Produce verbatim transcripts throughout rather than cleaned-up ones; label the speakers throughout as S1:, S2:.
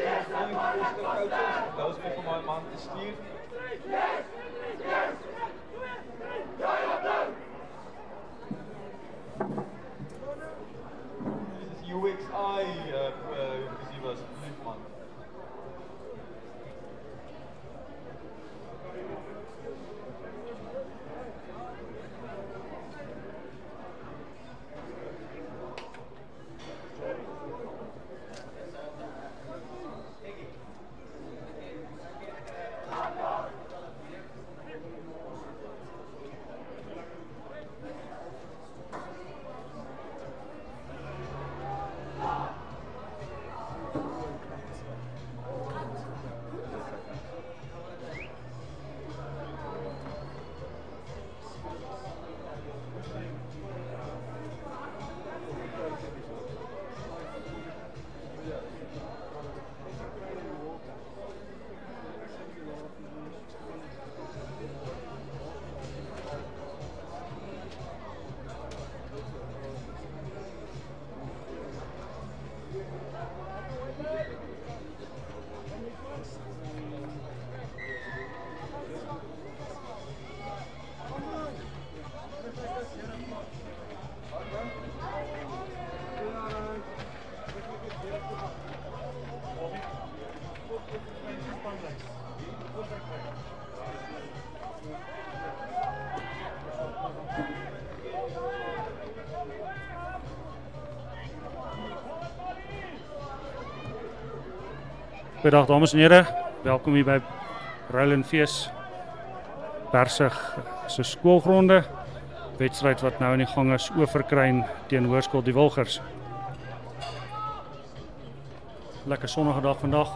S1: Dat is voor mijn man te stuur. Dit is U X I, inclusief als man.
S2: Goeiedag dames en heren, welkom hier by Ruil en Fees Persig se skoolgronde. Wedstryd wat nou in die gang is, Overkruin teen H S DIE Wilgers. Lekker sonnige dag vandag.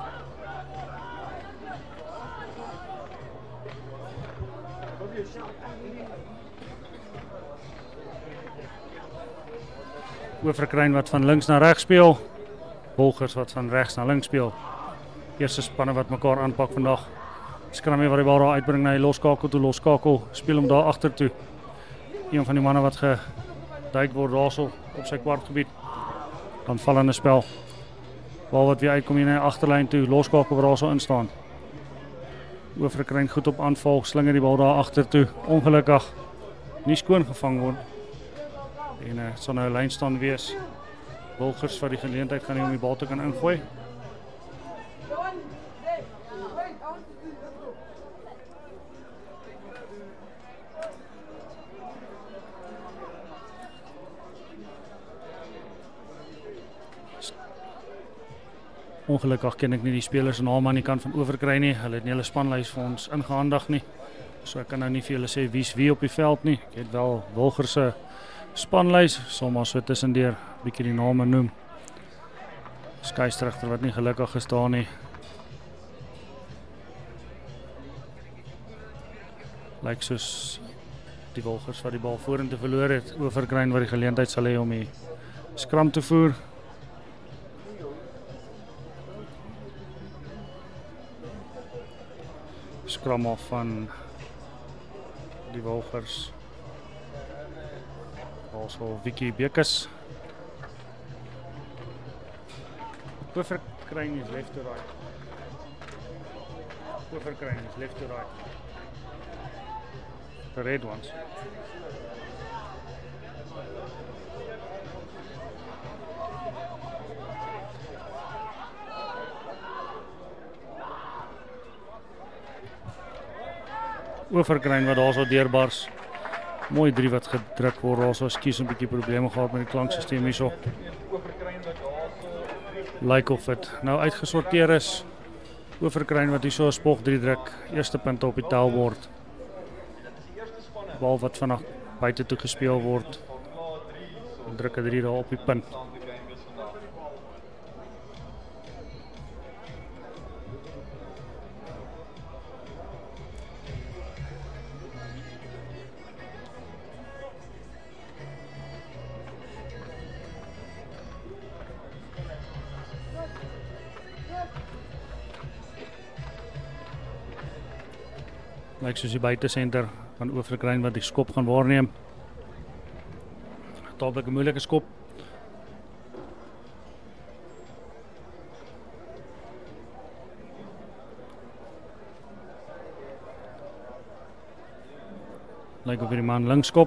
S2: Overkruin wat van links na regs speel, Wilgers wat van regs na links speel. Eerste spanne wat mekaar aanpak vandag. Skramie wat die bal daar uitbring na die loskakel toe, loskakel, speel hom daar agter toe. Een van die manne wat geduik word daarso op sy kwartgebied. Dan val in 'n spel. Bal wat weer uitkom hier na die agterlyn toe, loskakel waar daarso instaan. Overkruin goed op aanval, slinger die bal daar agter toe. Ongelukkig nie skoon gevang word. En uh, sal nou 'n lyn staan wees. Wilgers wat die geleentheid gaan hê om die bal te kan ingooi. Ongelukkig ken ek nie die spelers se name aan die kant van Overkruin nie. Hulle het nie hulle spanlys vir ons ingehandig nie. So ek kan nou nie vir julle sê wie's wie op die veld nie. Ek het wel Wilgers se spanlys, sal maar so tussendeur bietjie die name noem. Skeieregter wat nie gelukkig gestaan nie. Lyk soos die Wilgers wat die bal vorentoe verloor het. Overkruin wat die geleentheid sal hê om die skram te voer. Skram af van die Wilgers. Also Vicky Bekes. Overkruin is left to right. Overkruin is left to right. The red ones. Overkruin wat daar so deurbars. Mooi drie wat gedruk word, daar so skies 'n bietjie probleme gehad met die klankstelsel hierso. Lyk of dit nou uitgesorteer is. Overkruin wat hier so 'n spog drie druk, eerste punte op die tellbord. Bal wat vanaf buite toe gespeel word. Druk 'n drie daar op die punt. Lyk soos die buitesenter van Overkruin wat die skop gaan waarneem. Taamlik 'n moeilike skop. Lyk of die man links skop.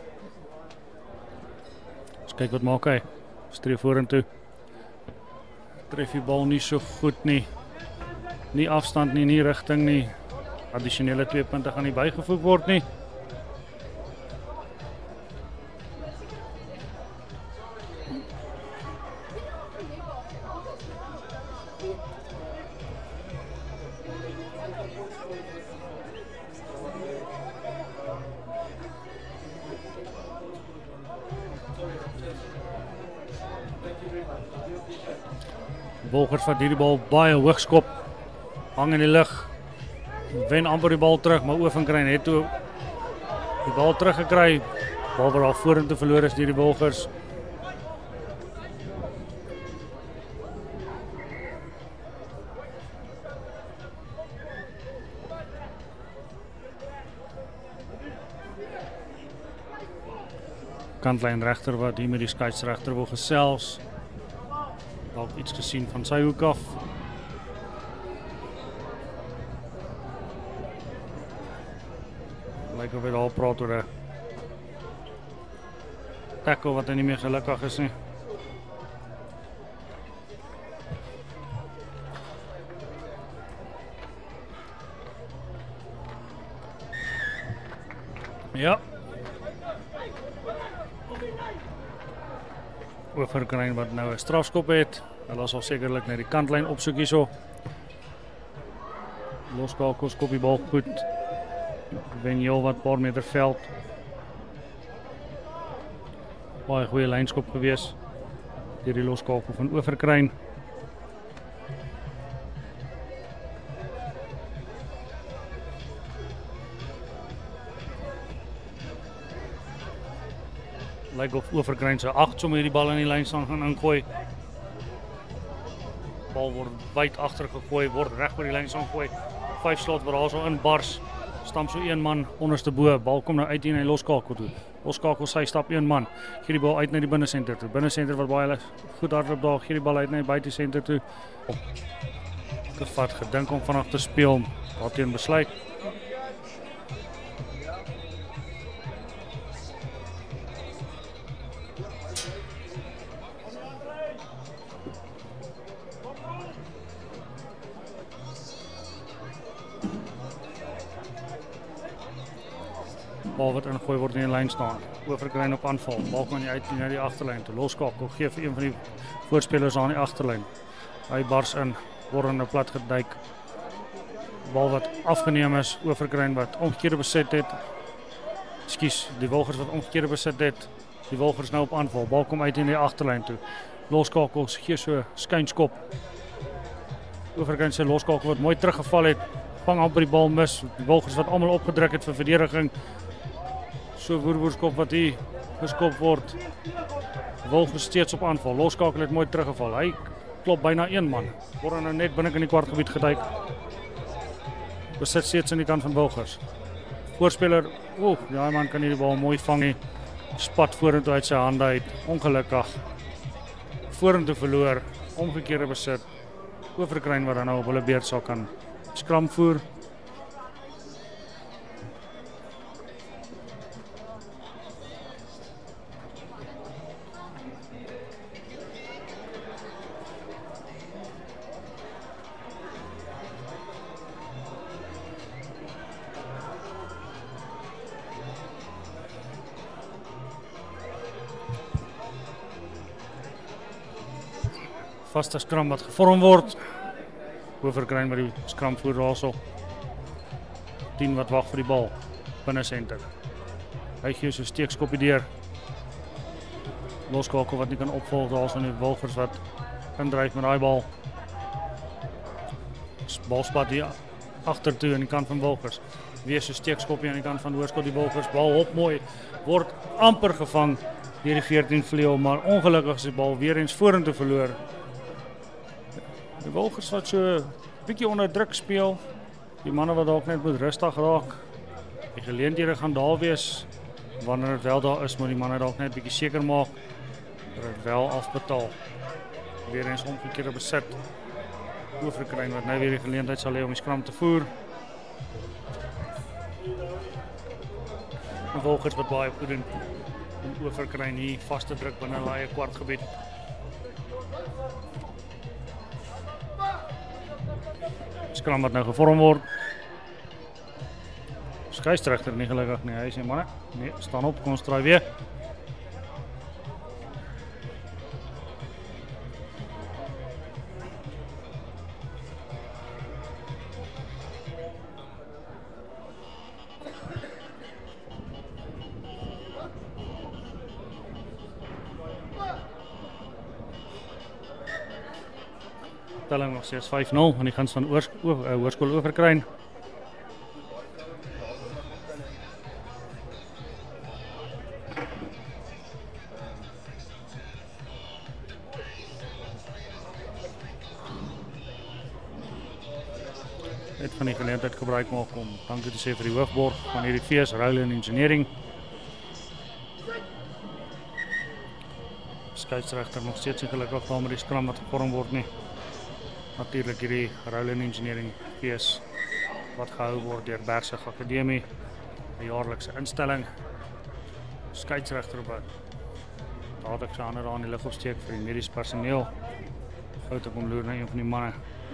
S2: Ons kyk wat maak hy. Streef vorentoe. Tref die bal nie so goed nie. Nie afstand nie, nie rigting nie. Addisionele twee punte gaan nie bygevoeg word nie. Wilgers vat hierdie bal baie hoog skop. Hang in die lug. Wen amper die bal terug, maar Overkruin het toe die bal teruggekry. Bal wat al vorentoe verloor is deur die Wilgers. Kantlyn regter wat hier met die skeieregter wil gesels. Dalk iets gesien van sy hoek af. Lyk of hy daar praat oor 'n tackle wat hy nie meer gelukkig is nie. Ja. Overkruin wat nou 'n strafskop het. Hulle sal sekerlik na die kantlyn opsoek hierso. Loskakel skop die bal goed. Wen heel wat paar meter veld. Baie goeie lynskop gewees deur die loskakel van Overkruin. Lyk of Overkruin se agt sommer hierdie bal in die lyn staan gaan ingooi. Bal word wyd agter gegooi, word reg oor die lyn staan gegooi. Vyf slot waar daar so in bars. Stamp so een man onderste bo. Bal kom nou uit hier en hy loskakel toe. Loskakel sy stap een man. Gee die bal uit na die binnesenter toe. Binnesenter wat baie goed hardloop daar, gee die bal uit na die buitesenter toe. Te vat gedink om vanaf te speel. Daarteen besluit. Bal wat ingooi word in die lyn staan. Overkruin op aanval. Bal kan nie uit na die agterlyn toe. Loskakel gee vir een van die voorspelers aan die agterlyn. Hy bars in, word in 'n plat geduik. Bal wat afgeneem is. Overkruin wat omgekeerde besit het. Ekskuus, die Wilgers wat omgekeerde besit het. Die Wilgers nou op aanval. Bal kom uit in die agterlyn toe. Loskakel gee so skynskop. Overkruin se loskakel wat mooi teruggeval het. Vang amper die bal mis. Die Wilgers wat almal opgedruk het vir verdediging. So woerwoerskop wat hier geskop word. Wilgers steeds op aanval. Loskakel het mooi teruggeval. Hy klop byna een man. Word nou net binne in die kwartgebied geduik. Besit steeds aan die kant van Wilgers. Voorspeler, oeh, ja man kan hierdie bal mooi vang nie. Spat vorentoe uit sy hande uit. Ongelukkig. Vorentoe verloor. Omgekeerde besit. Overkruin wat dan nou op hulle beurt sal kan skram voer. Vaste skram wat gevorm word. Overkruin met die skram voer daarso. tien wat wag vir die bal. Binne senter. Hy gee so 'n steekskopie deur. Loskakel wat nie kan opvolg daarso in die Wilgers wat indryf met daai bal. Balspat hier agtertoe aan die kant van Wilgers. Weer so 'n steekskopie aan die kant van Hoërskool die Wilgers. Bal hop mooi. Word amper gevang deur die veertien vleuel, maar ongelukkig is die bal weer eens vorentoe verloor. Die Wilgers wat so bietjie onder druk speel. Die manne wat dalk net moet rustig raak. Die geleenthede gaan daar wees wanneer dit wel daar is, maar die manne dalk net bietjie seker maak dat dit wel afbetaal. Weer eens omgekeerde besit. Overkruin wat nou weer die geleentheid sal hê om die skram te voer. Wilgers wat baie goed doen om Overkruin hier vas te druk binne hulle eie kwartgebied. Skram wat nou gevorm word. Skeieregter nie gelukkig nie, hy sê manne, nee, staan op, kom ons draai weer. Telling nog steeds vyf nul aan die kant van Hoërskool Overkruin. Net van die geleentheid gebruik maak om dankie te sê vir die hoofborg van hierdie fees, Ruil en Engineering. Skeieregter nog steeds nie gelukkig daar met die skram wat gevorm word nie. Natuurlik hierdie Ruil en Engineering fees wat gehou word deur Bergsig Akademie, 'n jaarlikse instelling. Skeieregter wat dadelik sy hande daar in die lug opsteek vir die mediese personeel. Gou te kom loer na een van die manne.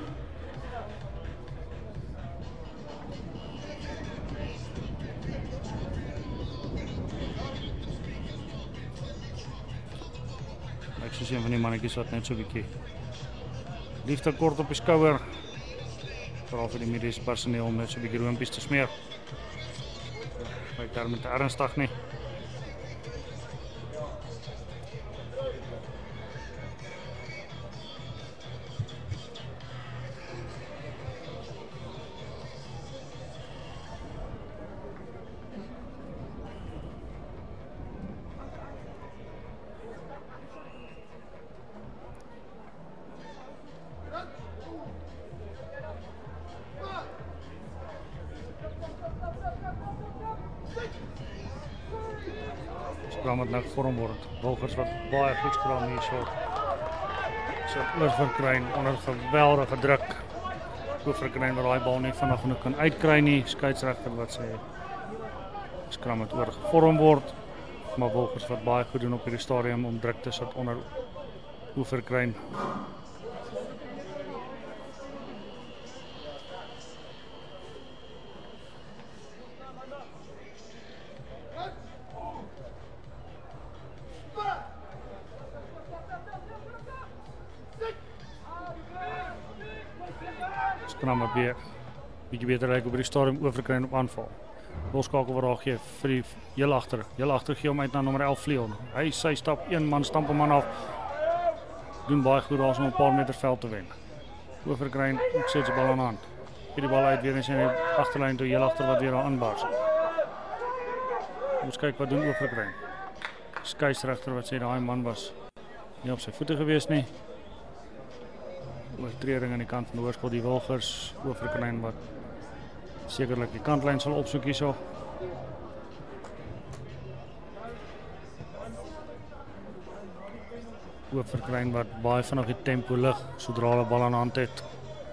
S2: Ek soos een van die mannetjies wat net so 'n bietjie liefde kort op die skouer, vooral vir die mediese personeel om net so 'n bietjie roompies te smeer. Lyk daarmee te ernstig nie. Skram wat nou gevorm word. Wilgers wat baie goed skram hier so. So Overkruin onder geweldige druk. Overkruin wat daai bal nie vinnig genoeg kan uitkry nie. Skeieregter wat sê skram wat oor gevorm word. Maar Wilgers wat baie goed doen op hierdie stadium om druk te sit onder Overkruin. Skram wat weer bietjie beter lyk op die stadium Overkruin op aanval. Loskakel wat daar gee vir die heel agter. Heel agter gee hom uit na nommer elf Vleon. Hy sy stap een man stamp hom man af. Doen baie goed daar om 'n paar meter veld te wen. Overkruin sit sy bal aan hand. Gee die bal uit weer in sy agterlyn toe heel agter wat weer daar aanbars. Ons kyk wat doen Overkruin. Skeieregter wat sê daai man was nie op sy voete gewees nie. Oortreding aan die kant van Hoërskool die Wilgers. Overkruin wat sekerlik die kantlyn sal opsoek hierso. Overkruin wat baie vinnig die tempo lig sodra hulle bal aan hand het.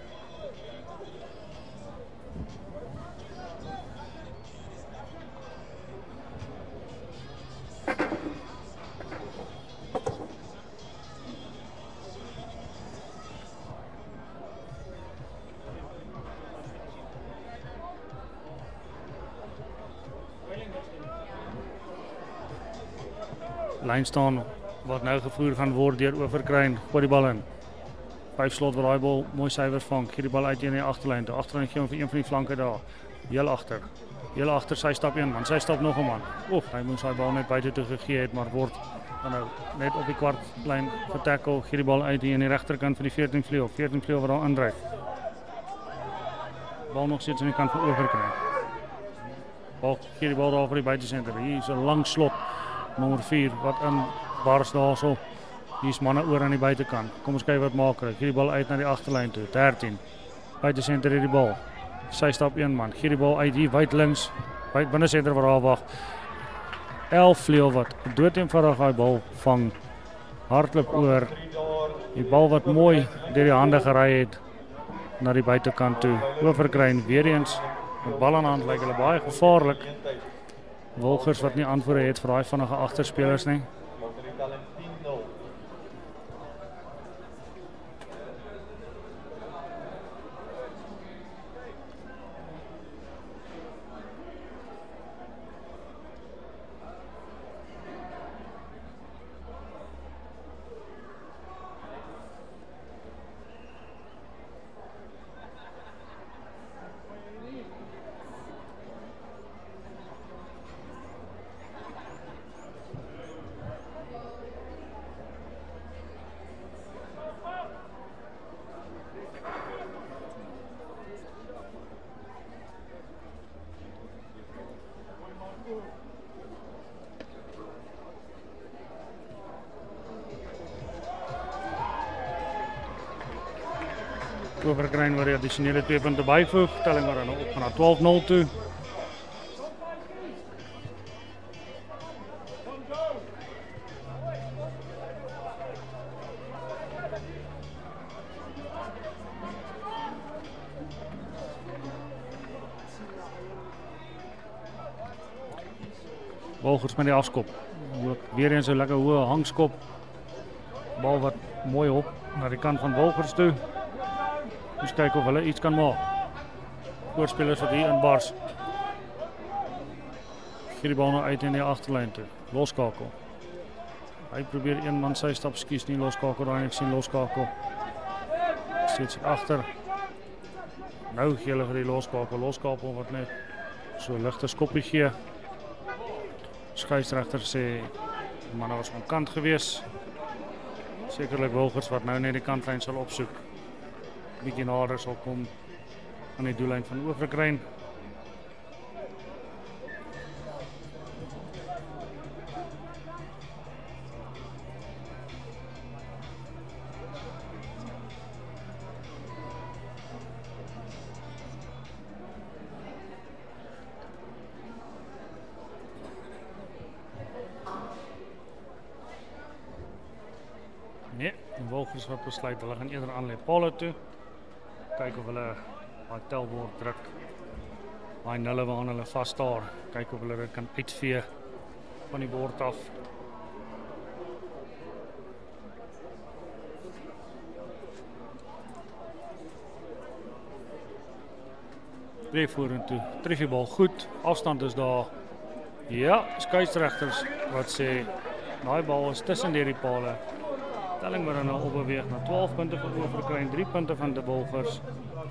S2: Lyn staan wat nou gevoer gaan word deur Overkruin. Gooi die bal in. Vyf slot wat daai bal mooi suiwer vang. Gee die bal uit in die agterlyn. Die agterlyn gee hom vir een van die flanke daar. Heel agter. Heel agter sy stap een man. Sy stap nog 'n man. Oef, hy moes daai bal net buite toe gegee het, maar word dan nou net op die kwartlyn getackle. Gee die bal uit hier in die regterkant van die veertien Vleuel. veertien Vleuel wat daar aandryf. Bal nog steeds aan die kant van Overkruin. Bal gee die bal daar vir die buitesenter. Hier is 'n lang slot. Nommer vier wat in bars daarso. Hier is manne oor aan die buitekant. Kom ons kyk wat maak hulle. Gee die bal uit na die agterlyn toe. dertien. Buite senter hierdie bal. Sy stap een man. Gee die bal uit hier wyd links. Buite binne senter waar daar wag. elf Vleuel wat doeteenvoudig daai bal vang. Hardloop oor. Die bal wat mooi deur die hande gery het na die buitekant toe. Overkruin weer eens met bal aan hand lyk hulle baie gevaarlik. Wilgers wat nie antwoorde het vir daai vinnige agterspelers nie.
S1: Maak die telling tien nul.
S2: Overkruin waar die addisionele twee punte byvoeg, telling maar dan op gaan na twaalf nul toe. Wilgers met die afskop. Weer eens 'n lekker hoë hangskop. Bal wat mooi op na die kant van Wilgers toe. Ons kyk of hulle iets kan maak. Voorspelers wat hier inbars. Gee die bal nou uit in die agterlyn toe. Loskakel. Hy probeer een man sy stap skies nie loskakel daai ek sien loskakel. Steeds agter. Nou gee hulle vir die loskakel, loskakel wat net so ligte skoppie gee. Skeieregter sê man was van kant gewees. Sekerlik Wilgers wat nou net die kantlyn sal opsoek. Bietjie nader sal kom aan die doellyn van Overkruin. Nee, die Wilgers wat besluit, hulle gaan eerder aan lê palle toe. Kyk of hulle daai telbord druk. Daai nulle waaraan hulle vas staar. Kyk of hulle dit kan uitvee van die bord af. Drie vorentoe. Tref die bal goed. Afstand is daar. Ja, skeieregters wat sê daai bal is tussen die pale. Telling maar nou opbeweeg na twaalf punte vir Overkruin, drie punte van die Wilgers.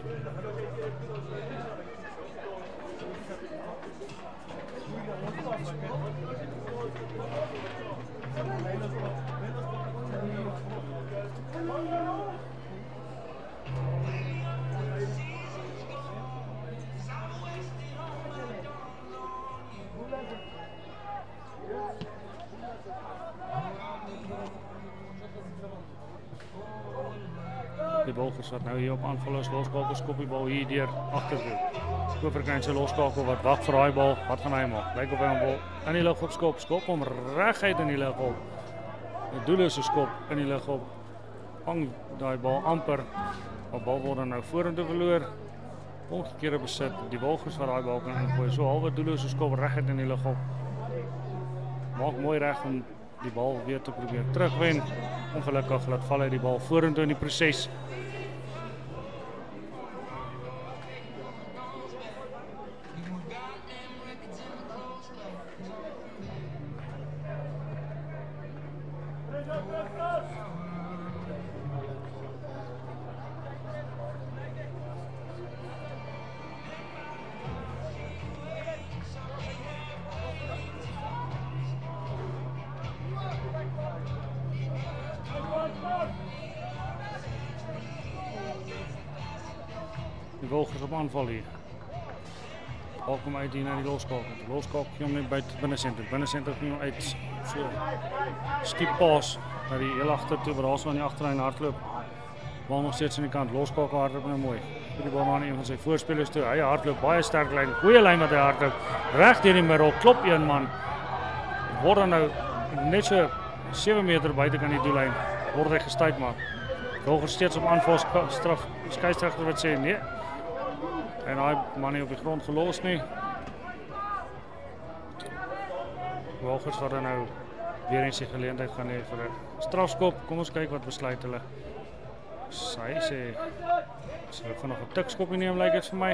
S2: Die Wilgers wat nou hier op aanval is, loskakel skop die bal hier deur agtertoe. Overkruin se loskakel wat wag vir daai bal, wat gaan hy maak? Lyk of hy hom wil in die lug op skop, skop hom reguit in die lug op. 'n Doellose skop in die lug op. Vang daai bal amper. Die bal word dan nou vorentoe verloor. Omgekeerde besit. Die Wilgers wat daai bal kan ingooi, so halwe doellose skop reguit in die lug op. Maak mooi reg om die bal weer te probeer terugwen. Ongelukkig laat val hy die bal vorentoe in die proses. Die Wilgers op aanval hier. Bal kom uit hier na die loskakel. Die loskakel kom net by binnensenter. Binnensenter kom nou uit. So skiep pas na die heel agter toe, waar daar so aan die agterlyn hardloop. Bal nog steeds aan die kant. Loskakel hardloop nou mooi. Vir die bal na een van sy voorspelers toe. Hy hardloop baie sterk lyn. Goeie lyn wat hy hardloop. Reg deur die middel. Klop een man. Word dan nou net so sewe meter buite kan die doellyn. Word hy gestuit maar. Wilgers steeds op aanval straf. Skeieregter wat sê nee. En hy man nie op die grond gelos nie. Wilgers wat dan nou weer eens die geleentheid gaan hê vir 'n strafskop. Kom ons kyk wat besluit hulle. Sy sê as hulle van nog 'n tikskop neem, lyk dit vir my.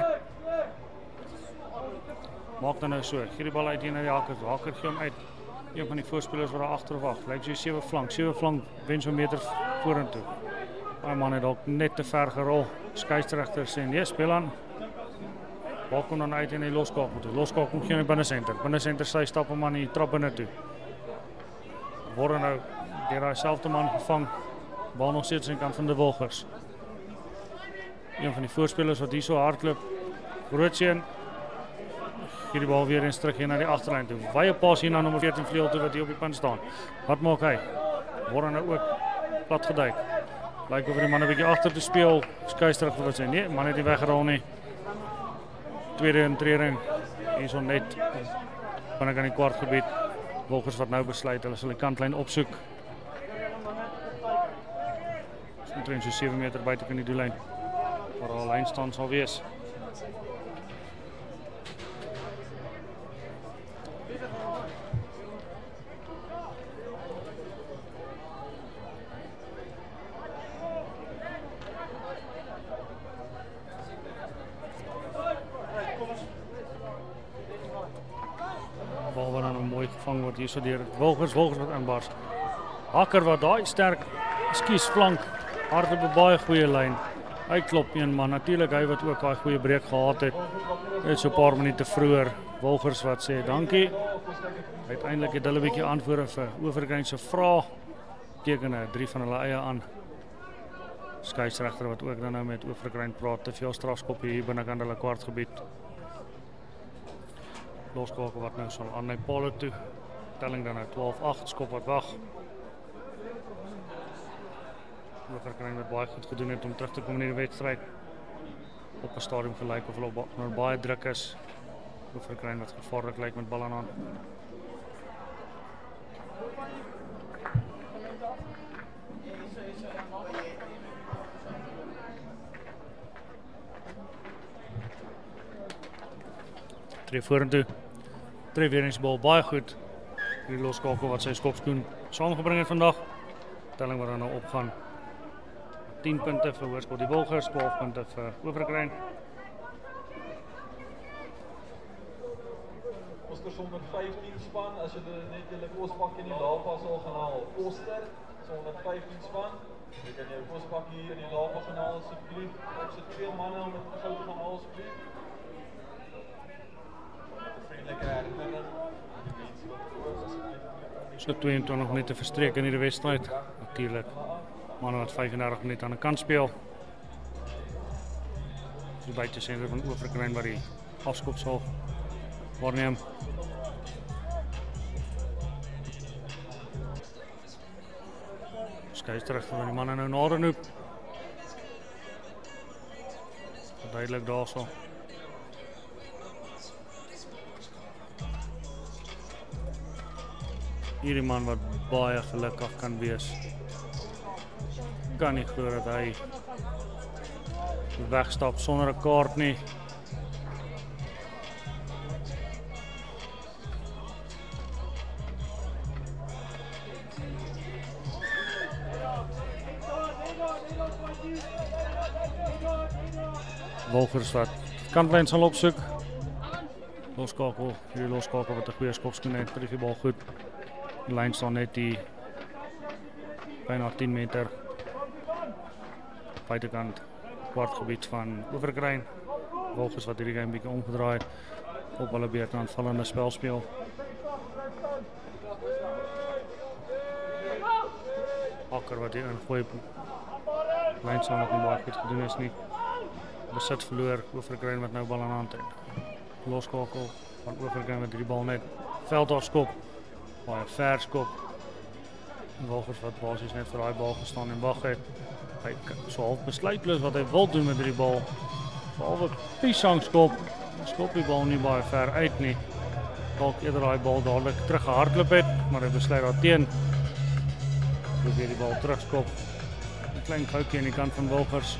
S2: Maak dan nou so, gee die bal uit hier na die hakker. Hakker gee hom uit. Een van die voorspelers wat daar agter wag. Lyk so sewe flank, sewe flank wen so 'n meter vorentoe. Daai man het dalk net te ver gerol. Skeieregter sê nee, speel aan. Bal kom dan uit in die loskakel toe. Loskakel gee in die binnesenter. Binnesenter sy stap hom aan die trap binne toe. Word nou deur daai selfde man gevang. Bal nog steeds aan die kant van die Wilgers. Een van die voorspelers wat hier so hardloop. Grootseun. Gee die bal weer eens terug hier na die agterlyn toe. Wye pas hier na nommer veertien vleuel toe wat hier op die punt staan. Wat maak hy? Word nou ook plat geduik. Lyk of die man 'n bietjie agter te speel. Skeieregter wat sê nee, man het nie weggerol nie. Tweede intreding. Hier so net binne aan die kwartgebied. Wilgers wat nou besluit hulle sal die kantlyn opsoek. Omtrent so sewe meter buite kan die doellyn. Waar al lyn staan sal wees. Bal wat dan mooi gevang word hier so deur Wilgers, Wilgers wat inbars. Hakker wat daai sterk skies flank. Hardloop 'n baie goeie lyn. Hy klop een man. Natuurlik hy wat ook daai goeie breek gehad het. Net so 'n paar minute vroeër. Wilgers wat sê dankie. Uiteindelik het hulle 'n bietjie antwoorde vir Overkruin se vrae. Tekene drie van hulle eie aan. Skeieregter wat ook dan nou met Overkruin praat. Te veel strafskoppe hier binne aan hulle kwartgebied. Loskakel wat nou sal aan my paal toe. Telling dan nou twaalf agt, skop wat wag. Overkruin wat baie goed gedoen het om terug te kom in die wedstryd. Op 'n stadium gelyk of hulle ba nou baie druk is. Overkruin wat gevaarlik lyk met bal aan hand. Tree vorentoe. Tree weer eens die bal baie goed. Die loskakel wat sy skopskoen saamgebring het vandag. Telling wat dan nou opgaan. tien punte vir Hoërskool die Wilgers, twaalf punte vir Overkruin.
S1: Koster honderd vyftien span, as jy net julle kospak in die laafpas sal gaan haal. Koster, honderd vyftien span. Jy kan jou kospak hier in die laafpas gaan haal asseblief. Ek sit twee manne om dit gou te gaan haal asseblief. Vriendelike herinnering.
S2: So tweeëntwintig minute verstreek in die wedstryd. Natuurlik. Manne wat vyfendertig minute aan die kant speel. Die buitesenter van Overkruin waar die afskop sal waarneem. Skeieregter van die manne nou nader noep. Duidelik daarso. Hierdie man wat baie gelukkig kan wees. Kan nie glo dat hy wegstap sonder 'n kaart nie. Wilgers wat kantlyn sal opsoek. Loskakel, hierdie loskakel wat 'n goeie skopskoen het, tref die bal goed. Die lyn staan net die byna tien meter buitekant kwartgebied van Overkruin. Wilgers wat hierdie game bietjie omgedraai op hulle beurt aanvallende spel speel. Hakker wat hier ingooi. Lyn staan nog nie baie goed gedoen is nie. Besit verloor, Overkruin wat nou bal aan hand het. Loskakel van Overkruin met hierdie bal net veld afskop. Baie ver skop. Wilgers wat basies net vir daai bal gestaan en wag het. Hy so half besluitloos wat hy wil doen met hierdie bal. Behalwe piesang skop. Skop die bal nie baie ver uit nie. Dalk eerder daai bal dadelik terug gehardloop het, maar hy besluit daarteen. Probeer die bal terugskop. 'n Klein goutjie aan die kant van Wilgers.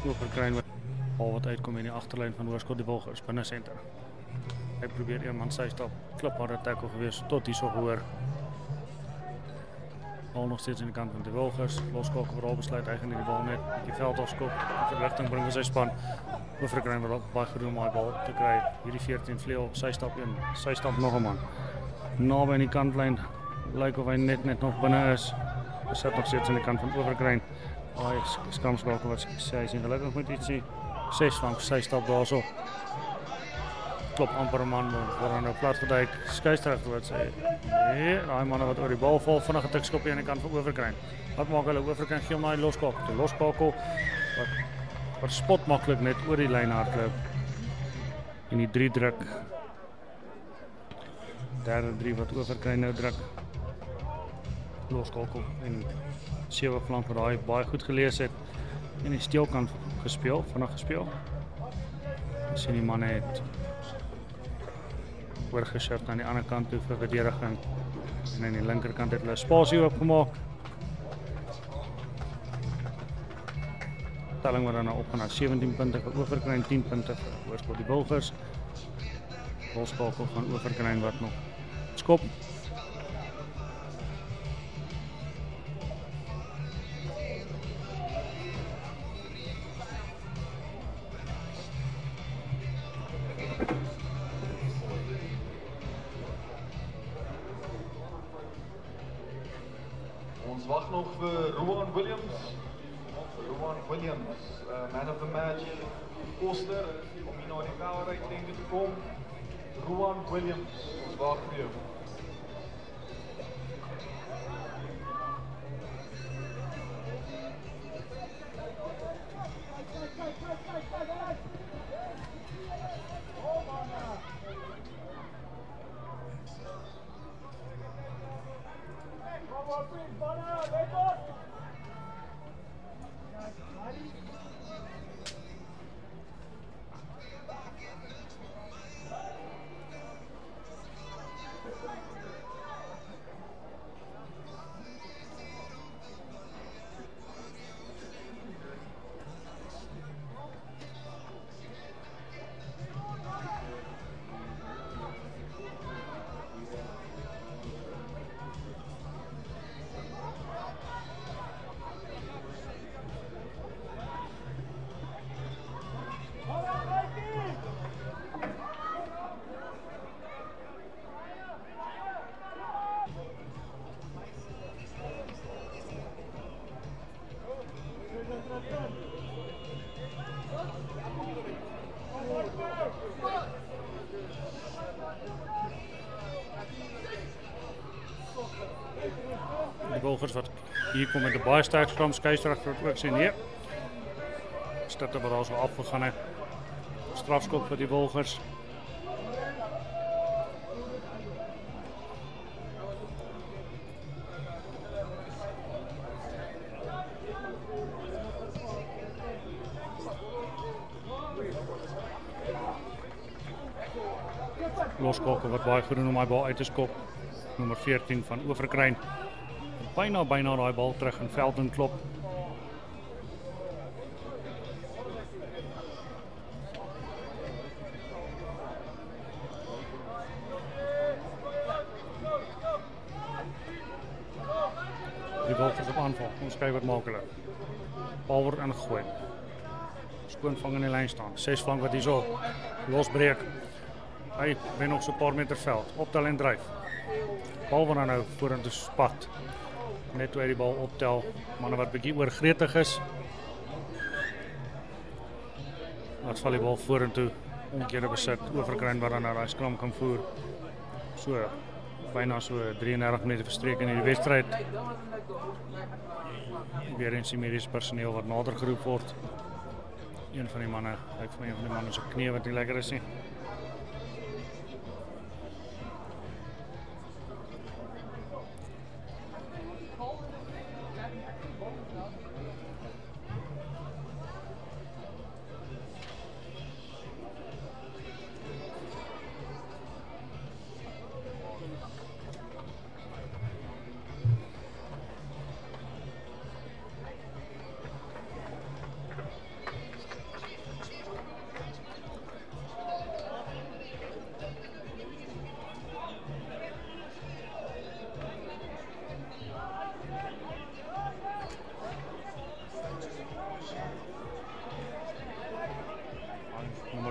S2: Overkruin wat bal wat uitkom in die agterlyn van H S DIE Wilgers binne senter. Hy probeer een man sy stap, klipharde tackle gewees tot hierso gehoor. Bal nog steeds aan die kant van die Wilgers. Loskok vooral besluit hy gaan die bal net die veld afskop. Verligting bring vir sy span. Overkruin wat baie gedoen om hy bal te kry. Hierdie veertien vleuel, sy stap een, sy stap nog 'n man. Naby aan die kantlyn, lyk of hy net net nog binne is. Hy sit nog steeds aan die kant van Overkruin. Hy skamskakel wat sê hy sien gelukkig met ietsie. Ses van sy stap daarso. Klop amper 'n man word dan nou plat geduik. Skeieregter wat sê nee, daai manne wat oor die bal val vinnig 'n tikskop aan die kant van Overkruin. Wat maak hulle? Overkruin gee hom na die loskakel. Die loskakel wat wat spot maklik net oor die lyn hardloop. En die drie druk. Derde drie wat Overkruin nou druk. Loskakel en sewe flank wat daai baie goed gelees het. En die steelkant gespeel, vinnig gespeel. Ons sien die manne het oorgeshift aan die ander kant toe vir verdediging. En aan die linkerkant het hulle spasie oopgemaak. Telling wat dan nou opgaan na sewentien punte vir Overkruin, tien punte vir H S DIE Wilgers. Balskakel van Overkruin wat nog skop.
S1: Ons wag nog vir Rowan Williams. Rowan Williams, uh, man of the match, Koster, om hier na die power uit denke te kom. Rowan Williams, ons wag vir jou.
S2: Die Wilgers wat hier kom met 'n baie sterk skram, skeieregter wat ook sê nee. Stitte wat daar so afgegaan het. Strafskop vir die Wilgers. Loskakel wat baie goed doen om hy bal uit te skop. Nommer veertien van Overkruin. Byna byna daai bal terug in veld en klop. Die bal is op aanval. Ons kyk wat maak hulle. Bal word ingegooi. Skoon vang in die lyn staan. Ses flank wat hierso losbreek. Hy wen nog so 'n paar meter veld. Optel en dryf. Bal word nou vorentoe spat. Net toe hy die bal optel. Manne wat bietjie oorgretig is. Wat val die bal vorentoe. Omkeerde besit. Overkruin wat dan na daai skram kan voer. So byna so drieëndertig minute verstreek in die wedstryd. Weer eens die mediese personeel wat nader geroep word. Een van die manne, lyk vir my een van die manne se knie wat nie lekker is nie.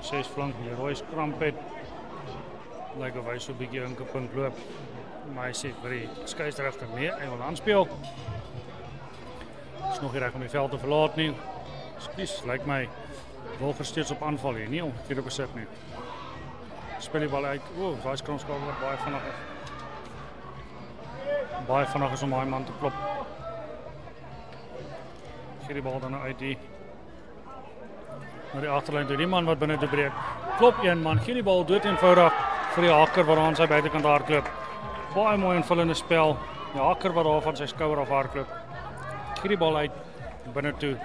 S2: ses flank, die rooi skramp het. Lyk of hy so 'n bietjie in 'n punt loop. Maar hy sê vir die skeieregter nee, hy wil aanspeel. Is nog nie reg om die veld te verlaat nie. Skus, lyk my Wilgers steeds op aanval hier, nie omgekeerde besit nie. Speel die bal uit. O, oh, daai skramskakel wat baie vinnig is. Baie vinnig is om daai man te klop. Gee die bal dan nou uit die na die agterlyn toe. Die man wat binne te breek. Klop een man, gee die bal dood eenvoudig vir die haker wat aan sy buitekant hardloop. Baie mooi invullende spel. Die haker wat daar van sy skouer af hardloop. Gee die bal uit binne toe.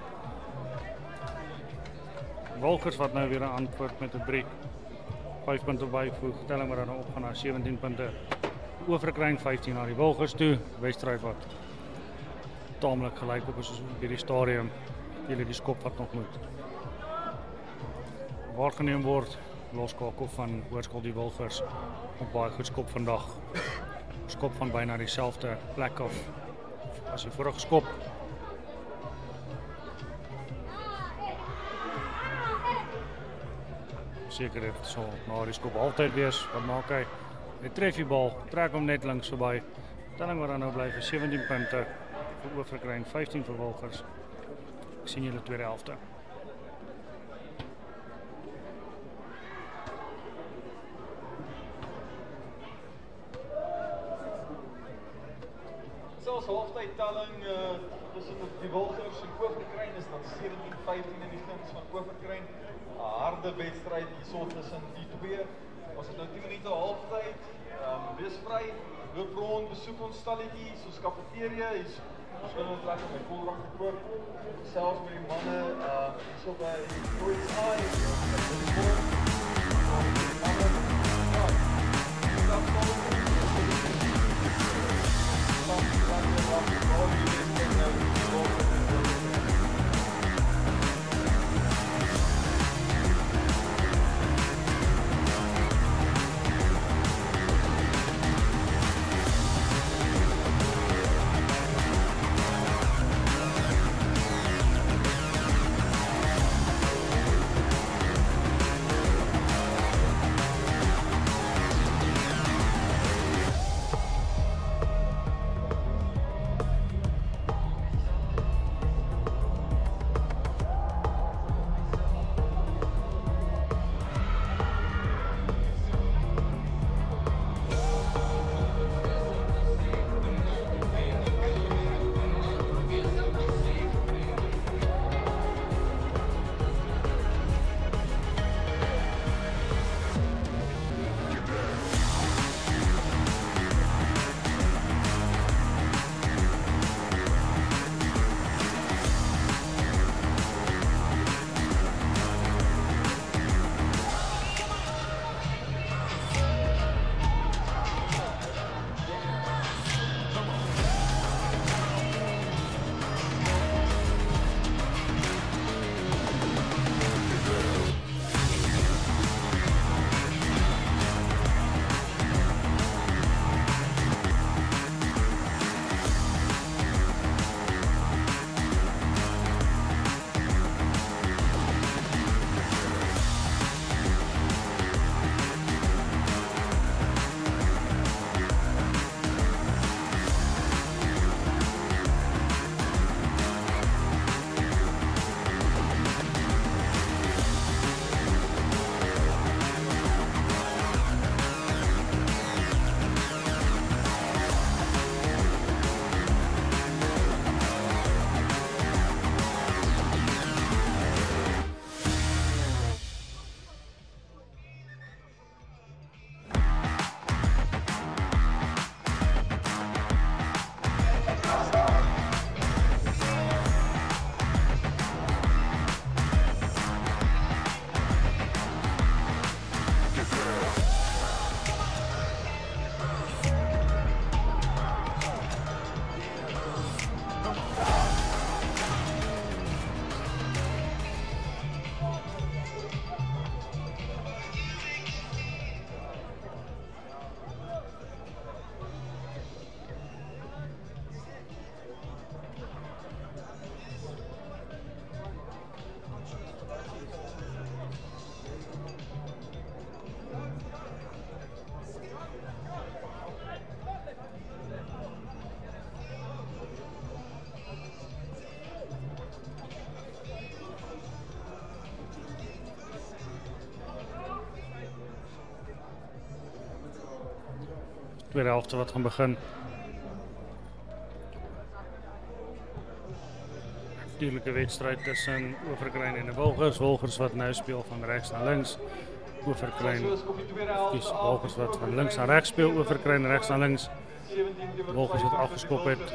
S2: Wilgers wat nou weer 'n antwoord met 'n breek. vyf punte byvoeg, telling maar dan op gaan na sewentien punte. Overkruin vyftien na die Wilgers toe. Wedstryd wat taamlik gelyk op is soos by die stadium. Julle die skop wat nog moet waargeneem word. Loskakel van Hoërskool die Wilgers op baie goed skop vandag. Skop van byna dieselfde plek af as die vorige skop. Seker dit sal na die skop altyd wees. Wat maak hy? Hy tref die bal, trek hom net links verby. Telling wat dan nou bly vir sewentien punte vir Overkruin, vyftien vir Wilgers. Ek sien julle tweede helfte.
S1: Selfs halftydtelling uh, tussen die Wilgers en Overkruin is dan sewentien vyftien in die guns van Overkruin. 'n Harde wedstryd hierso tussen die twee. Ons het nou tien minute halftyd. Um, wees vry, loop rond, besoek ons stalletjie, soos kafeteria, hier's ons wil ons lekker met koelrank gekoop. Selfs met die manne, uh, hierso by Rooi Saai,
S2: tweede helfte wat gaan begin. Natuurlijke wedstrijd tussen Overkruin en de Wilgers. Wilgers wat nu speel van rechts naar links. Overkruin, kies Wilgers wat van links naar rechts speel. Overkruin rechts naar links. Wilgers wat afgeskopt heeft.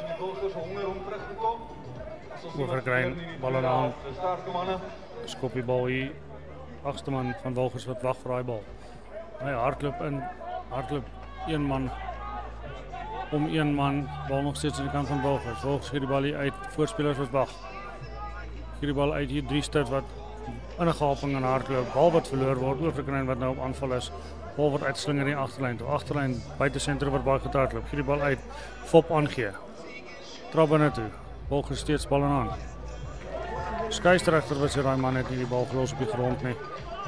S2: Overkruin, ballen aan. Skop die bal hier. Achtste man van Wilgers wat wacht voor die bal. Hij hardloop in, hardloop één man. Om één man, bal nog steeds aan de kant van Wilgers. Wilgers schiet die bal hier uit, voorspelers wat wacht. Schiet die bal uit hier, drie stuit wat in een gaping en hardloop. Bal wat verloor wordt, Overkruin wat nou op aanval is. Bal wordt uitslinger in die achterlijn toe. Achterlijn, buitencentrum wordt bal getardloop. Schiet die bal uit, fop aangee. Trap binnen toe. Wilgers steeds ballen aan. Skeieregter was hier die man net nie die bal gelos op die grond nie.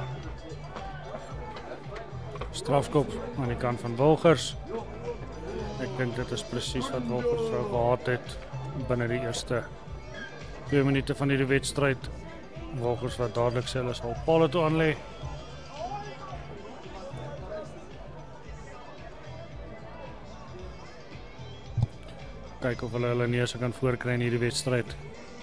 S2: Strafskop aan die kant van Wilgers. Ek dink dit is presies wat Wilgers sou gehad het binne die eerste twee minute van hierdie wedstryd. Wilgers wat dadelik selfs al palle toe aanlê. Kyk of hulle hulle neus kan voorkry in hierdie wedstryd.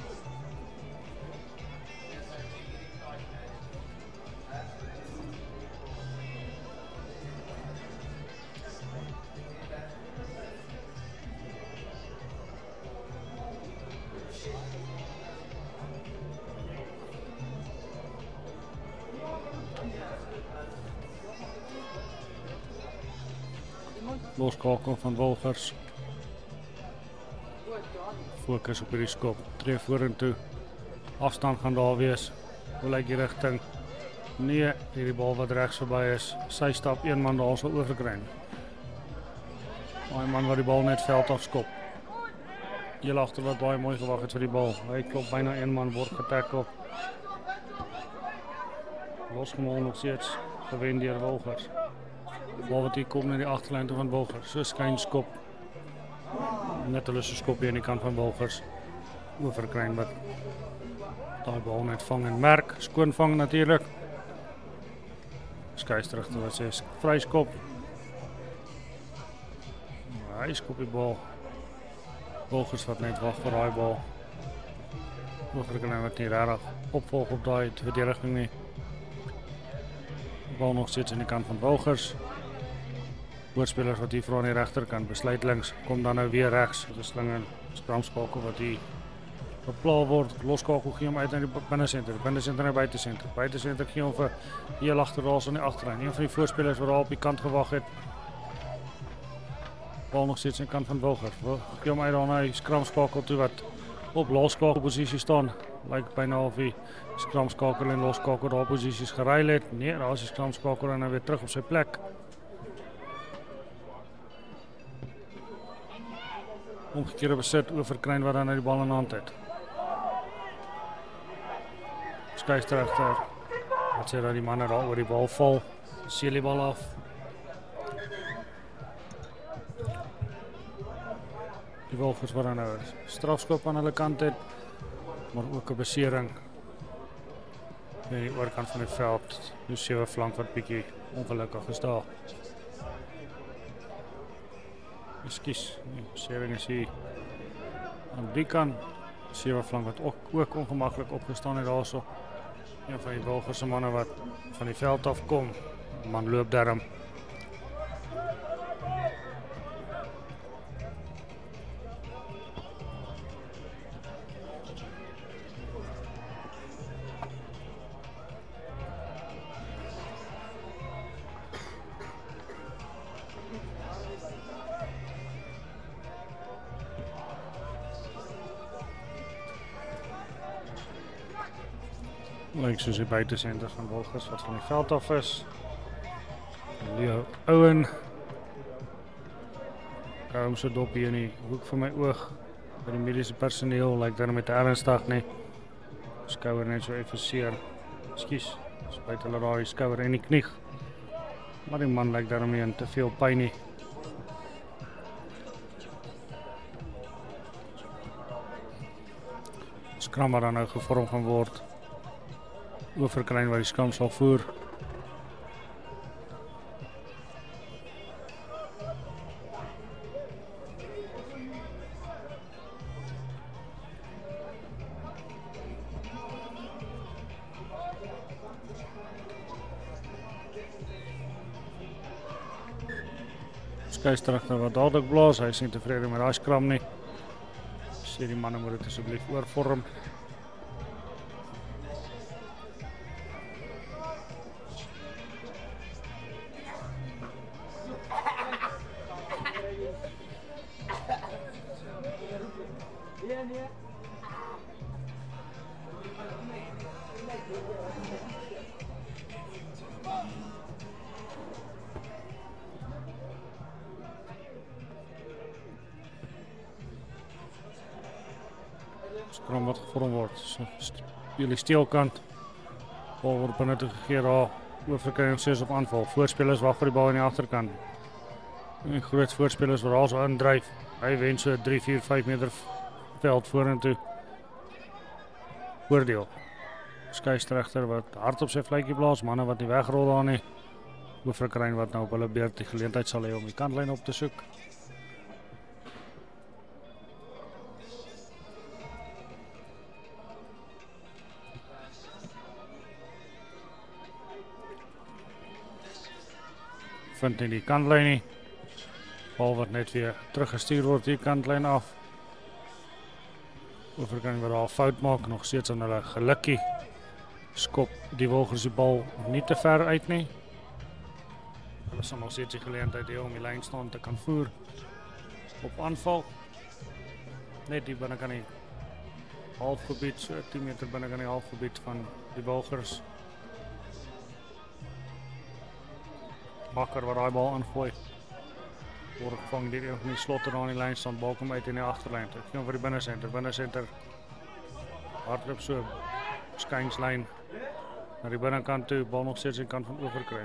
S2: Loskakel van Wilgers. Fokus op hierdie skop. Tree vorentoe. Afstand gaan daar wees. Hoe lyk die rigting? Nee, hierdie bal wat regs verby is. Sy stap een man daar sal Overkruin. Daai man wat die bal net veld afskop. Heel agter wat baie mooi gewag het vir die bal. Hy klop byna een man, word getackle. Losgemaal nog steeds gewen deur Wilgers. Bal wat hier kom na die agterlyn toe van Wilgers. So skynskop. Net hulle se skop hier aan die kant van Wilgers. Overkruin wat daai bal net vang en merk. Skoon vang natuurlik. Skeieregter wat sê vryskop. Hy skop die bal. Wilgers wat net wag vir daai bal. Overkruin wat nie regtig opvolg op daai verdediging nie. Bal nog steeds aan die kant van Wilgers. Voorspelers wat hier aan die regterkant besluit links, kom dan nou weer regs. Gesling en skramskakel wat hier geplaal word. Loskakel gee hom uit na die binnensenter, binnensenter na buitensenter. Buitensenter gee hom vir heel agter daar aan die agterlyn. Een van die voorspelers wat daar op die kant gewag het. Bal nog steeds aan die kant van Wilgers. Gee hom uit daar na die skramskakel toe wat op loskakel posisie staan. Lyk byna of die skramskakel en loskakel daar posisies geruil het. Nee, daar is die skramskakel en nou weer terug op sy plek. Omgekeerde besit, Overkruin wat dan nou die bal in hand het. Skeieregter. Wat sê dat die manne daar oor die bal val. Seel die bal af. Die Wilgers wat dan nou strafskop aan hulle kant het. Maar ook 'n besering. En die oorkant van die veld. Die sewe flank wat bietjie ongelukkig is daar. Ekskuus, die besering is hier aan die kant. Sewe flank wat ook, ook ongemaklik opgestaan het daarso. Een van die Wilgers se manne wat van die veld af kom. Man loop daarom. Lyk soos die buitensenter van Wilgers wat van die veld af is. Leo Owen. Hou hom so dop hier in die hoek van my oog. By die mediese personeel lyk daar met ernstig nie. Skouer net so effe seer. Ekskuus, spyt hulle daar die skouer en die knie. Maar die man lyk daarom nie in te veel pyn nie. Skram wat dan nou gevorm gaan word. Overkruin waar die skram sal voer. Skeieregter wat dadelik blaas, hy is nie tevrede met daai skram nie. Sê die manne moet dit asseblief oorvorm. Skram wat gevorm word, so speel die steelkant, bal word binne toe gegee daar, Overkruin ses op aanval, voorspelers wag vir die bal in die agterkant, en groot voorspelers wat daar so indryf, hy wen so drie, vier, vyf meter veld vorentoe, voordeel, Skeieregter wat hard op sy vletjie blaas, manne wat nie wegrol daar nie, Overkruin wat nou op hulle beurt die geleentheid sal hê om die kantlyn op te soek. Vind nie die kantlyn nie. Bal wat net weer teruggestuur word die kantlyn af. Overkruin wat daar fout maak, nog steeds aan hulle gelukkie. Skop die Wilgers die bal nie te ver uit nie. Hulle sal nog steeds die geleentheid hê om die lyn staan te kan voer. Op aanval. Net die binnekant die halfgebied, so tien meter binnekant die halfgebied van die Wilgers. Bakker wat daai bal aangooi. Word gevang deur een van die slotte daar aan die lyn staan, bal kom uit in die agterlyn. Dit gaan vir die binnesenter, binnesenter. Hardloop so skynslyn na die binnekant toe, bal nog steeds aan die kant van Overkruin.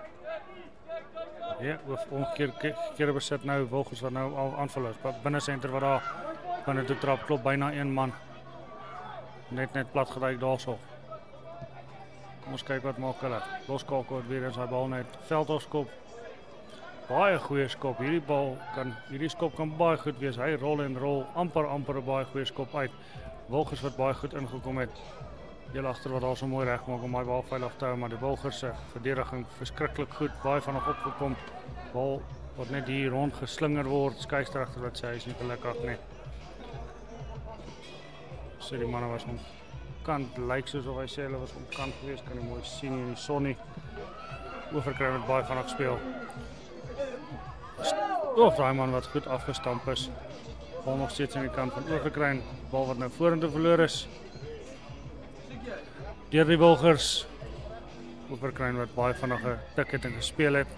S2: Ja, of omgekeerde besit nou, Wilgers wat nou al aanval is. Binnesenter wat daar binne toe trap, klop byna een man. Net net plat geduik daarso. Kom ons kyk wat maak hulle. Loskakel het weer in sy bal net veld afskop. Baie goeie skop. Hierdie bal kan, hierdie skop kan baie goed wees. Hy rol en rol, amper amper 'n baie goeie skop uit. Wilgers wat baie goed ingekom het. Heel agter wat daar so mooi regmaak om my bal veilig te hou, maar die Wilgers se verdediging verskriklik goed. Baie van nog opgekom. Bal wat net hier rond geslinger word. Skeieregter wat sê hy is nie gelukkig nie. So die manne was om kant, lyk soos of hy sê hulle was om kant geweest, kan jy mooi sien in die son nie. Overkruin wat baie vinnig speel. Of daai man wat goed afgestamp is. Bal nog steeds aan die kant van Overkruin. Bal wat nou vorentoe verloor is. Deur die Wilgers. Overkruin wat baie vinnige tik het en gespeel het.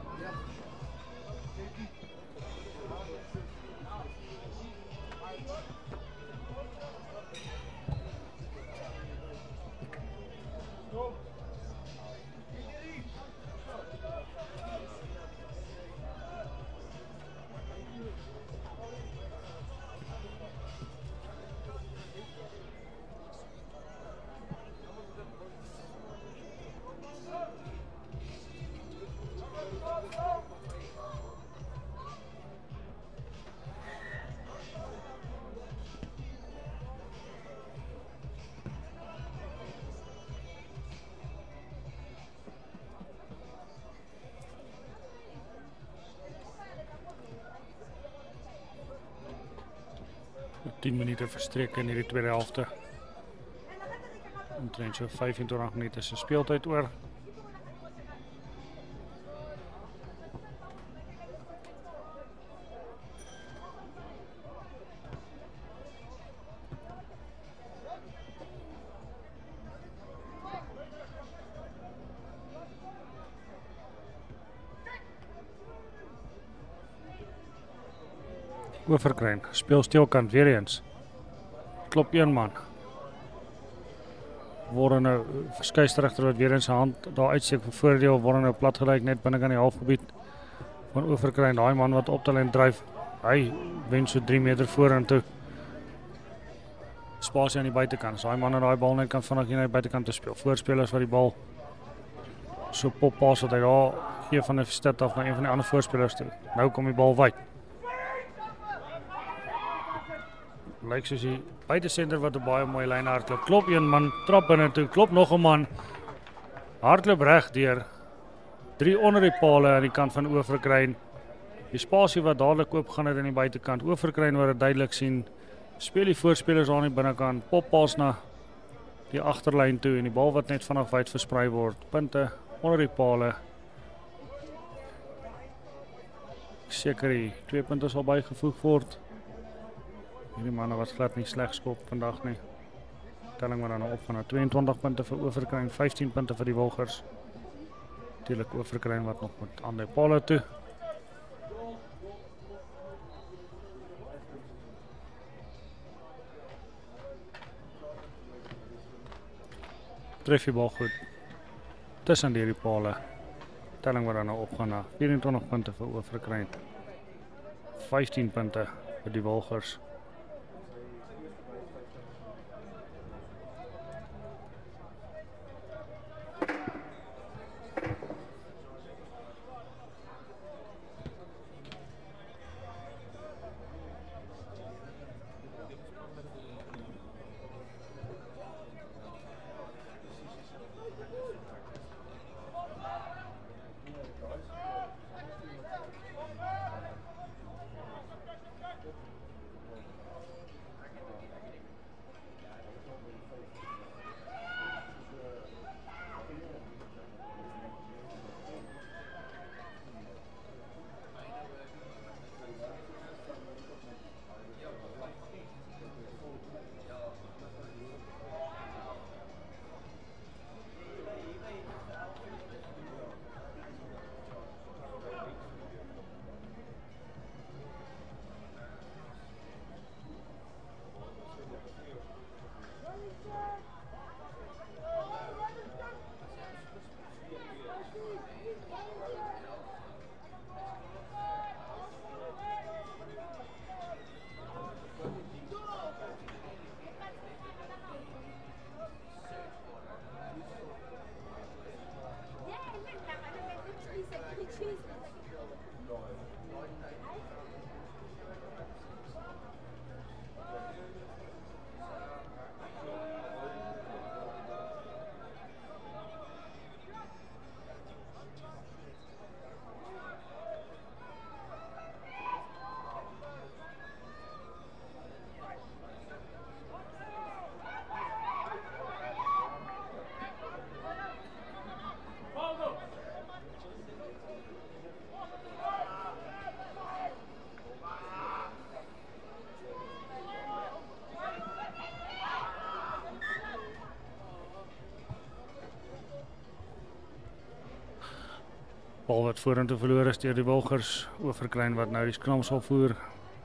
S2: tien minute verstreek in hierdie tweede helfte. Omtrent so vyfentwintig minute se speeltyd oor. Overkruin, speel steelkant weer eens. Klop een man. Word nou Skeieregter wat weer in sy hand daar uitsteek vir voordeel, word nou plat gelyk net binne aan die halfgebied van Overkruin. Daai man wat op die lyn dryf, hy wen so drie meter vorentoe. Spasie aan die buitekant. So daai man aan daai bal net kan vinnig hier na die buitekant te speel. Voorspelers wat die bal so pop pas wat hy daar gee van 'n stad af na een van die ander voorspelers toe. Nou kom die bal wyd. Lyk soos die buitesenter wat 'n baie mooi lyn hardloop. Klop een man, trap binne toe, klop nog 'n man. Hardloop reg deur. Drie onder die palle aan die kant van Overkruin. Die spasie wat dadelik oop gaan het aan die buitekant. Overkruin waar dit duidelik sien. Speel die voorspelers aan die binnekant. Poppas na die agterlyn toe en die bal wat net vanaf wyd versprei word. Punte onder die pale. Seker die twee punte sal bygevoeg word. Hierdie manne was glad nie sleg skop vandag nie. Telling maar dan op van na tweeëntwintig punte vir Overkruin, vyftien punte vir die Wilgers. Natuurlik Overkruin wat nog met aan die pale toe. Tref die bal goed. Tussen die pale. Telling maar dan op gaan na vyf-en-twintig punte vir Overkruin. vyftien punte vir die Wilgers. Bal wat vorentoe verloor is deur die Wilgers. Overkruin wat nou die skram sal voer.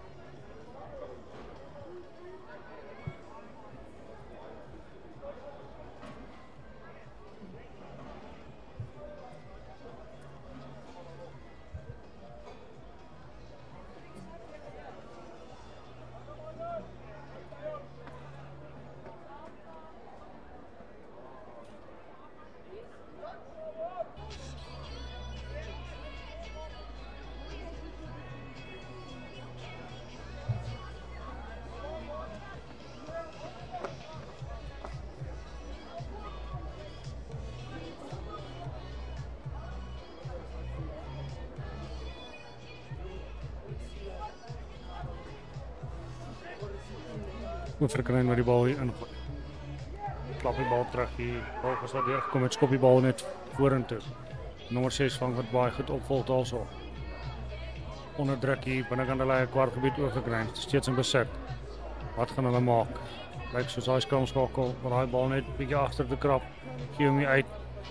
S2: Overkruin waar die bal hier ingooi. Klap die bal terug hier. Wilgers wat deurgekom het, skop die bal net vorentoe. Nommer ses vang wat baie goed opvol daarso. Onder druk hier binnekant hulle eie kwartgebied Overkruin, steeds in besit. Wat gaan hulle maak? Lyk soos hy skamskakel, maar daai bal net bietjie agter te krap. Gee hom nie uit.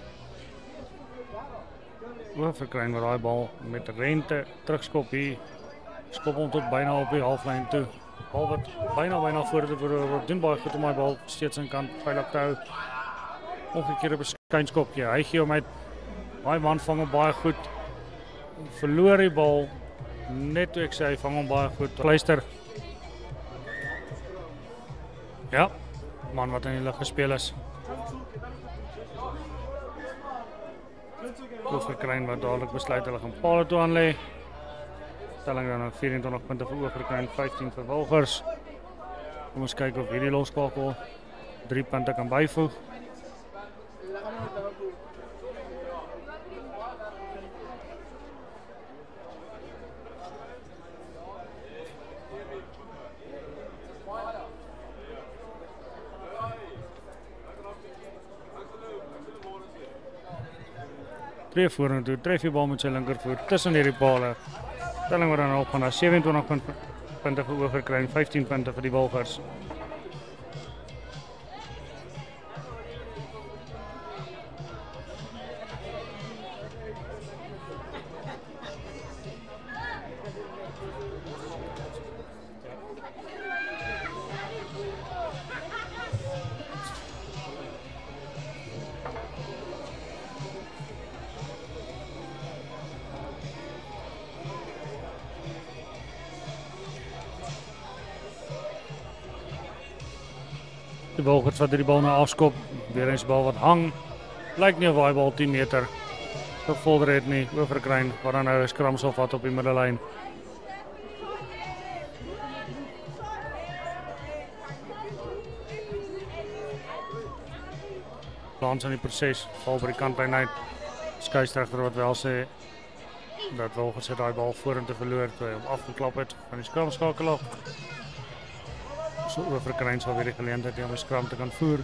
S2: Overkruin waar daai bal met rente terugskop hier. Skop hom tot byna op die halflyn toe. Bal wat byna byna voor te word, doen baie goed om my bal steeds in kant veilig te hou. Omgekeerde beskynskopjie. Hy gee hom uit. Daai man vang hom baie goed. Verloor die bal. Net toe ek sê hy vang hom baie goed. Luister. Ja, man wat in die lug gespeel is. Overkruin wat dadelik besluit hulle gaan pale toe aan lê. Stelling dan vyf-en-twintig punte vir Overkruin, vyftien vir Wilgers. Kom ons kyk of hierdie loskakel drie punte kan byvoeg. Tree vorentoe, tref die bal met sy linkervoet tussen hierdie pale. Telling wat dan op gaan na sewenentwintig punte vir Overkruin, vyftien punte vir die Wilgers. Die Wilgers wat die bal na afskop, weer eens bal wat hang. Lyk nie of die bal tien meter gevolder het nie, Overkruin, wat dan nou 'n skram sal vat op die middellyn. Plans in die proses, val by die kantlyn uit. Skeieregter wat wel sê dat Wilgers het daai bal vorentoe verloor toe hy hom afgeklap het van die skramskakel af. So Overkruin sal weer die geleentheid hê om die skram te kan voer.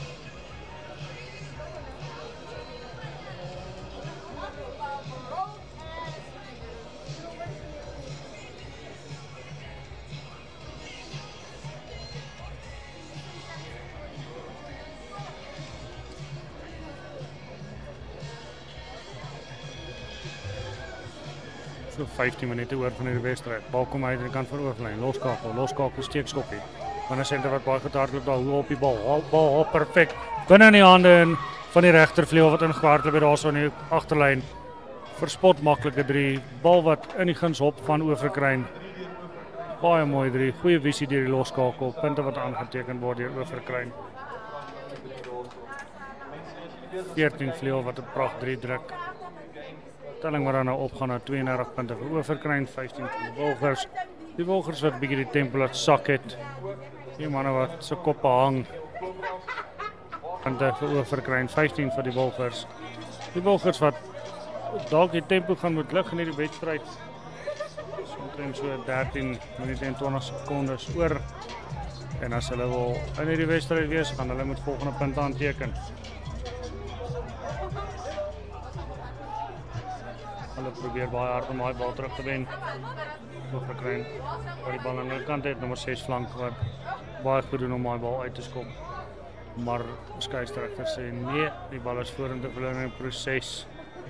S2: So vyftien minute oor van die wedstryd. Bal kom uit aan die kant van oorlyn. Loskakel, loskakel steekskoppie. Van 'n senter wat baie goed hardloop daar, hoe op die bal. Bal, bal op perfek. Binne in die hande in van die regtervleuel wat ingehardloop het daarso in die agterlyn. Verspot maklike drie. Bal wat in die guns hop van Overkruin. Baie mooi drie. Goeie visie deur die loskakel. Punte wat aangeteken word deur Overkruin. veertien vleuel wat 'n pragt drie druk. Telling wat dan nou opgaan na twee en dertig punte vir Overkruin, vyftien vir die Wilgers. Die Wilgers wat bietjie die tempo laat sak het. Die manne wat se koppe hang. Punte vir Overkruin, vyftien vir die Wilgers. Die Wilgers wat dalk die tempo gaan moet lig in hierdie wedstryd. Omtrent so dertien minute en twintig sekondes oor. En as hulle wil in hierdie wedstryd wees, gaan hulle met volgende punte aanteken. Hulle probeer baie hard om daai bal terug te wen. Overkruin waar die bal aan die kant het, nommer ses flank wat baie goed doen om daai bal uit te skop. Maar skeieregter sê nee, die bal is vorentoe verloor in die proses.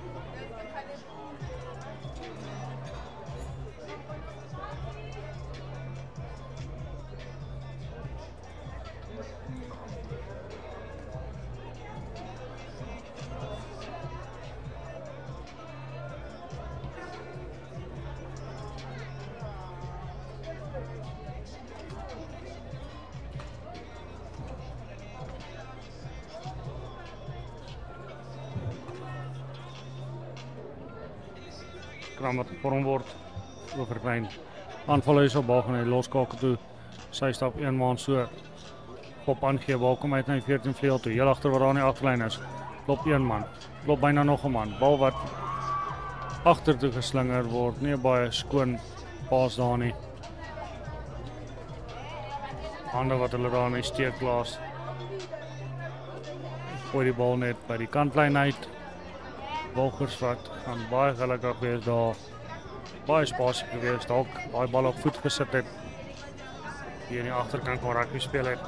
S2: Kram wat gevorm word, Overkruin. Aanval is op bal gaan hy loskakel toe. Sy stap een man so op aangee, bal kom uit na die veertien vleuel toe. Heel agter waar daar aan die agterlyn is. Klop een man. Klop byna nog 'n man. Bal wat agtertoe geslinger word. Nie baie skoon pas daar nie. Hande wat hulle daar in die steek plaas. Gooi die bal net by die kantlyn uit. Wilgers wat gaan baie gelukkig wees daar. Baie spasie gewees, dalk baie bal op voet gesit het. Hier in die agterkant waar rugby speel het.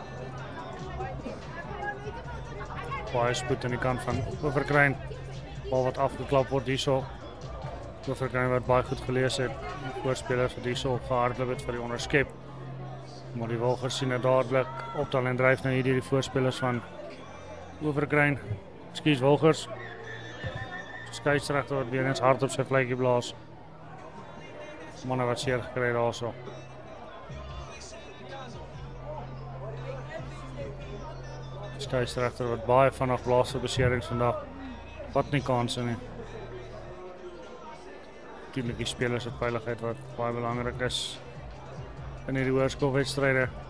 S2: Baie spoed aan die kant van Overkruin. Bal wat afgeklap word hierso. Overkruin wat baie goed gelees het. Die voorspelers wat hierso gehardloop het vir die onderskep. Maar die Wilgers sien dit dadelik optel en dryf na hierdie die voorspelers van Overkruin. Ekskuus Wilgers. Skeieregter wat weer eens hard op sy vletjie blaas. Manne wat seer gekry daarso. Skeieregter wat baie vinnig blaas vir beserings vandag. Wat nie kanse nie. Natuurlik die spelers se veiligheid wat baie belangrik is in hierdie hoërskoolwedstryde.